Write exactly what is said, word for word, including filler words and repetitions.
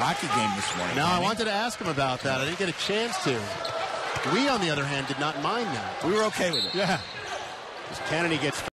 hockey game this morning. Now, I wanted to ask him about that. I didn't get a chance to. We, on the other hand, did not mind that. We were okay with it. Yeah. Kennedy gets